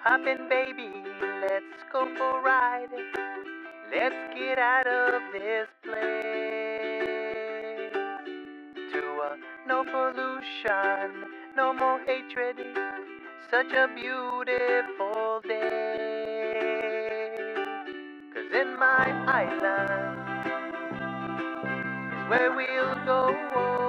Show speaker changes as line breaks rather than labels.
Hop in, baby, let's go for a ride. Let's get out of this place. To no pollution, no more hatred. Such a beautiful day. 'Cause in my island is where we'll go.